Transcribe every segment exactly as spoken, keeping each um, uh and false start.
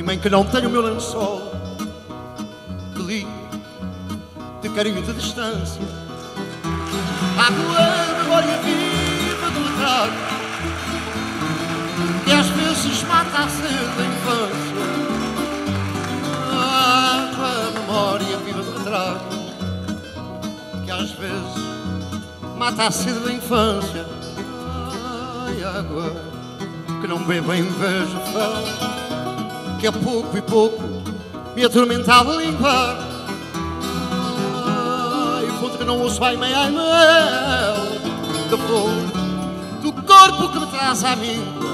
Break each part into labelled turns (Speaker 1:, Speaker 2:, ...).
Speaker 1: mãe que não tem o meu lençol de linho, de carinho, de distância. A tua memória viva do retrato que às vezes mata a sede da infância. A tua memória viva do retrato que às vezes mata a sede da infância. Ai, água que não bebo em vejo fã, que a pouco e pouco me atormentava a limpar. Ai, fonte que não ouço, ai, mãe, ai, mel da flor do corpo que me traz à míngua.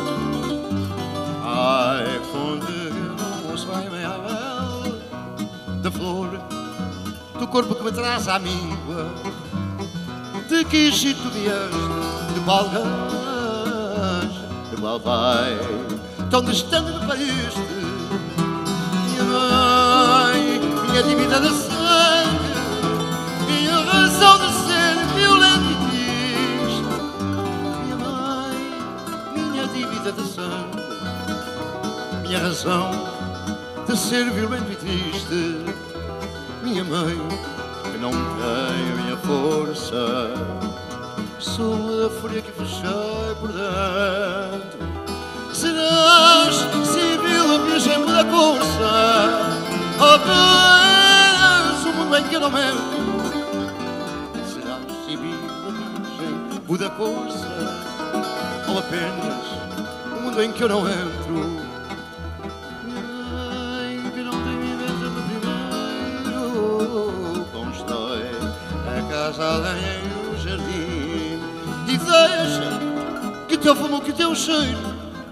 Speaker 1: Ai, fonte que não ouço, ai, mãe, ai, mel da flor do corpo que me traz à míngua. De que Egito vieste, de qual gás, de qual vai, tão distante me pariste. Minha mãe, minha dívida de sangue, minha razão de ser violento e triste. Minha mãe, minha dívida de sangue, minha razão de ser violento e triste. Minha mãe, que não tem a minha força, sou a fúria que fechei por dentro. Serás civil a virgem da corça, apenas o mundo em que eu não entro. Serás civil a virgem da corça, ou apenas o mundo em que eu não entro. Mãe, que não tem vivência no primeiro, constrói a casa além no jardim e deixa que teu fumo, que teu cheiro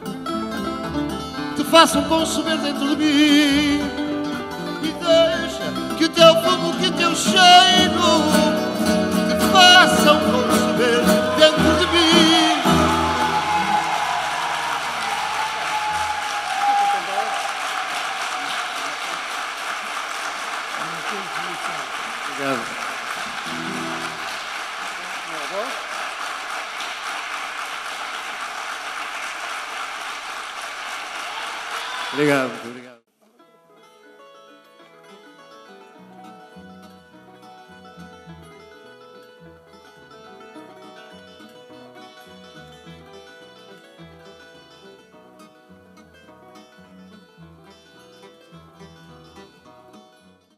Speaker 1: te façam conceber dentro de mim. E deixa que o teu fumo, que o teu cheiro te façam conceber dentro de mim. Obrigado. Obrigado, muito obrigado.